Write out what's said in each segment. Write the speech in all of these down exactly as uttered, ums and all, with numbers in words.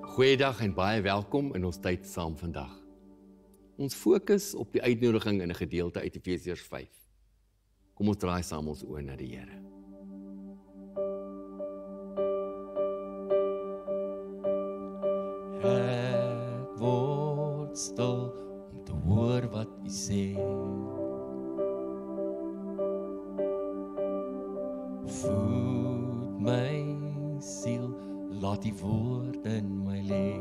Goeiedag en baie welkom in ons tyd saam vandag. Ons fokus op die uitnodiging in 'n gedeelte uit Efesiërs vyf. Kom ons draai saam ons oë na die Here. Ek word stil om te hoor wat U sê. Voed my siel, laat die woord in my lê.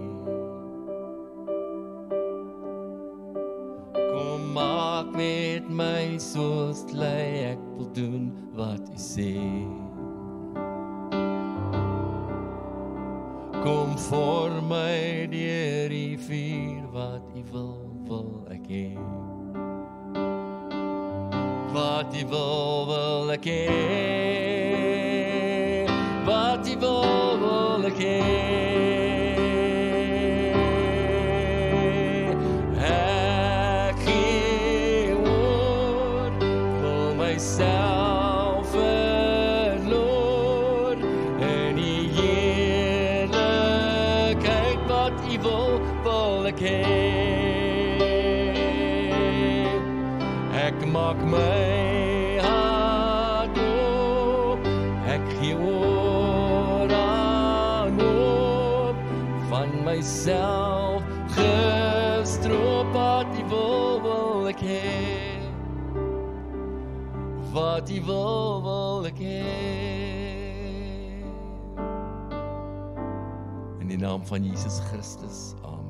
Kom maak met my soos lei, ek wil doen wat U sê. Kom vorm my deur die vuur, wat U wil, wil ek hê. Wat U wil, wil ek hê. Wat U wil, wil ek hê. Ek gee oor, wil myself verloor in die heerlikheid. Wat U wil, wil ek hê. Ek maak my hart op, ek gee oor aan op, van myself gestroop. Wat U wil, wil ek hê. Wat U wil, wil ek hê. In die naam van Jesus Christus, amen.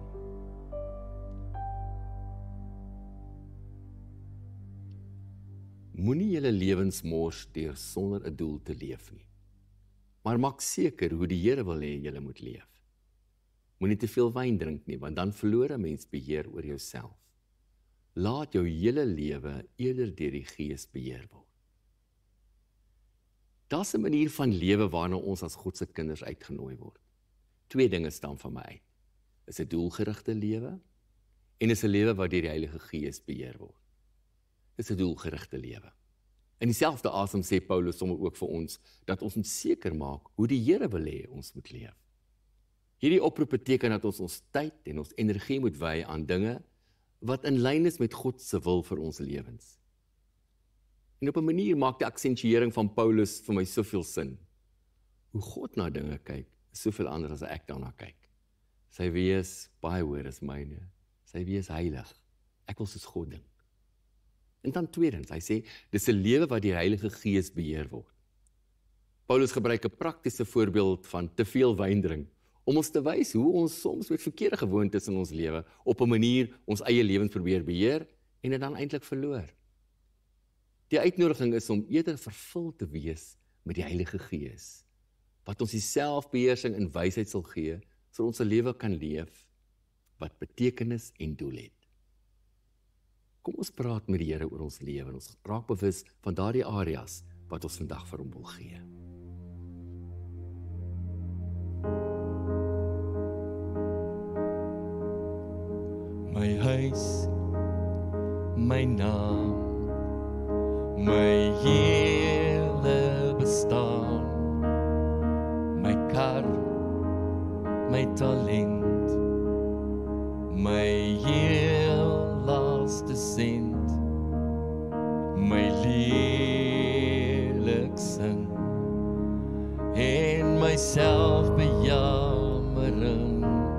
Moenie julle lewens mors deur sonder 'n doel te leef nie. Maar maak seker hoe die Here wil hê julle moet leef. Moenie te veel wyn drink nie, want dan verloor 'n mens beheer oor jouself. Laat jou hele lewe eerder deur die Gees beheer word. Daar's 'n manier van lewe waarna ons as God se kinders uitgenooi word. Twee dinge staan van my uit. Is 'n doelgerigte lewe en is 'n lewe wat deur die Heilige Gees beheer word. Is 'n doelgerigte lewe. In dieselfde asem sê Paulus sommer ook vir ons dat ons moet seker maak hoe die Here wil hê ons moet leef. Hierdie oproep beteken dat ons ons tyd en ons energie moet wy aan dinge wat in lyn is met God se wil vir ons lewens. En op 'n manier maak die aksentuering van Paulus vir my soveel sin. Hoe God na dinge kyk, is soveel anders as ek daarna kyk. Sy wees baie hoër as myne. Sy wees heilig. Ek wil soos God dink. En dan tweedens, hy sê, dis 'n lewe wat die Heilige Gees beheer word. Paulus gebruik 'n praktiese voorbeeld van te veel wyn drink, om ons te wys hoe ons soms met verkeerde gewoontes in ons lewe, op 'n manier ons eie lewens probeer beheer, en dit dan eintlik verloor. Die uitnodiging is om eerder vervul te wees met die Heilige Gees, wat ons die selfbeheersing en wysheid sal gee, sodat ons 'n lewe kan leef, wat betekenis en doel het. Kom ons praat met die Here oor ons lewe en ons raak bewus van daardie areas wat ons vandag vir hom wil gee. My huis, my naam, my hele bestaan, my kar, my talent, my heel laaste sent, my lelik sin, en my selfbejammering,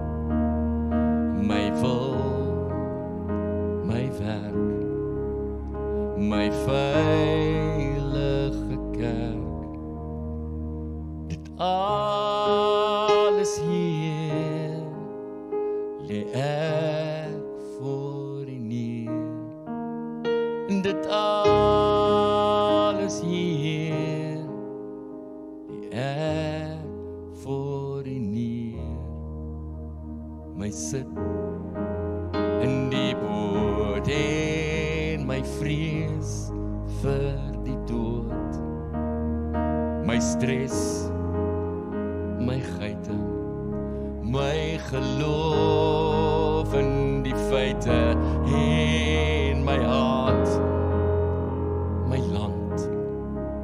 my wil, my werk, my veilige kerk, dit alles hier, lê ek voor U neer. Dit alles hier, lê ek voor U neer. My sit in die boot en my vrees vir die dood, my stres, my geite, my geloof in die feite en my hart, my land,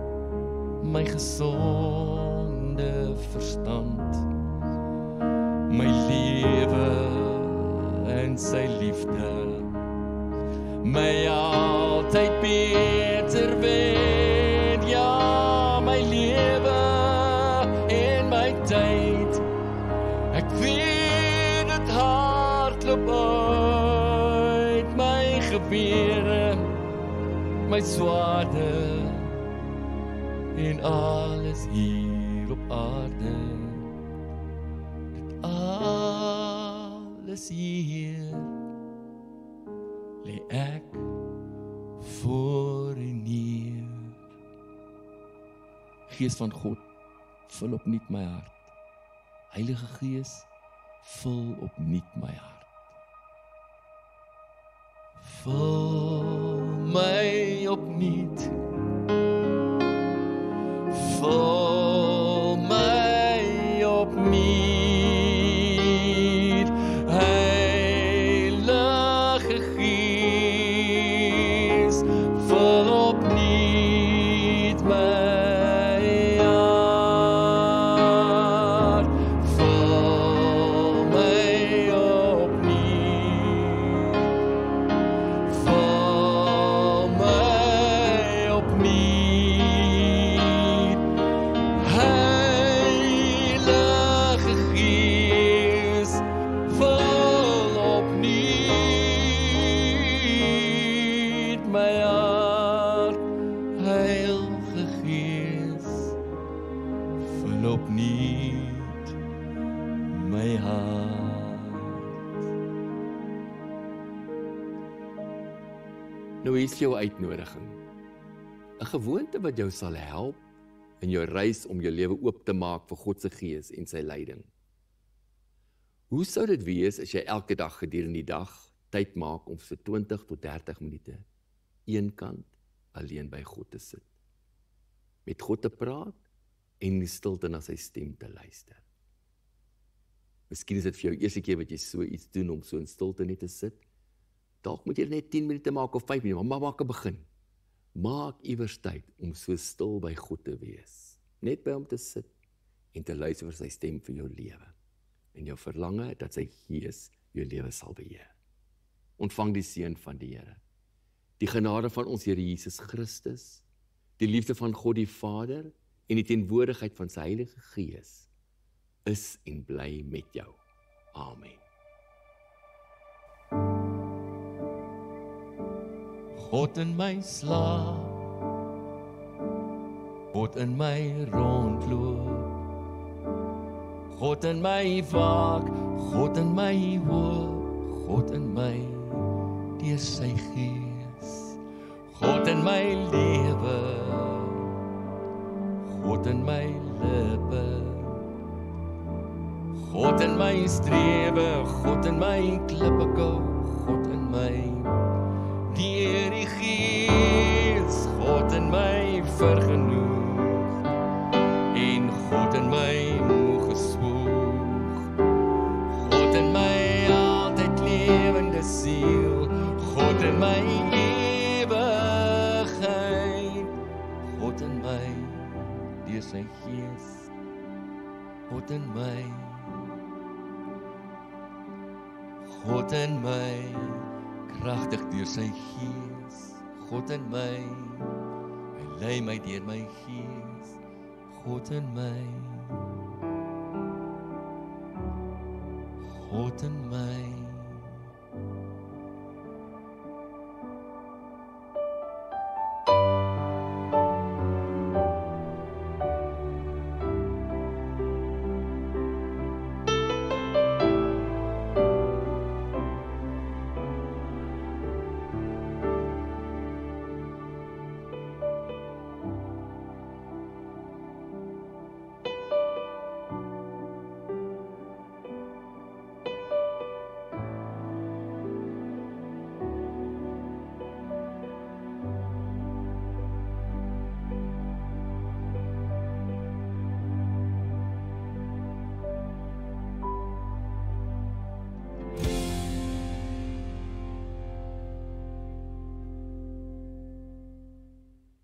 my gesonde verstand, my lewe in sy liefde, my altyd beter weet, ja, my lewe en my tyd, ek weet het hardloop uit, my gewere, my swaarde, en alles hier op aarde, dit alles hier, lê ek voor U neer. Gees van God, vul opnuut my hart. Heilige Gees, vul opnuut my hart. Vul my opnuut. Vul my opnuut. Heilige Gees, vul opnuut my hart. Vul my opnuut. Vul my opnuut. Heilige Gees, vul opnuut my hart. Heilige Gees, vul opnuut my hart. Nou hier is jou uitnodiging. 'n Gewoonte wat jou sal help in jou reis om jou lewe oop te maak vir God se Gees en sy leiding. Hoe sou dit wees as jy elke dag gedurende die dag tyd maak om so twintig tot dertig minute eenkant alleen by God te sit, met God te praat en in die stilte na sy stem te luister? Miskien is dit vir jou eerste keer wat jy so iets doen om so in stilte net te sit. Dalk moet jy net tien minute maak of vyf minute, maar maak 'n begin. Maak iewers tyd om so stil by God te wees, net by hom te sit en te luister vir sy stem vir jou lewe en jou verlange dat sy Gees jou lewe sal beheer. Ontvang die seën van die Here, die genade van ons Here Jesus Christus, die liefde van God die Vader en die teenwoordigheid van sy Heilige Gees is en bly met jou. Amen. God in my slaap, God in my rondloop, God in my waak, God in my hoop, God in my deur sy Gees, God in my lewe, God in my lippe, God in my strewe, God in my klippekou, God in my deur die Gees, God in my vergenoeg, en God in my moeg geswoeg, God in my altyd lewende siel, God in my ewigheid, God in my deur sy Gees, God in my, God in my, kragtig deur sy Gees, God in my, hy lei my deur my Gees, God in my, God in my.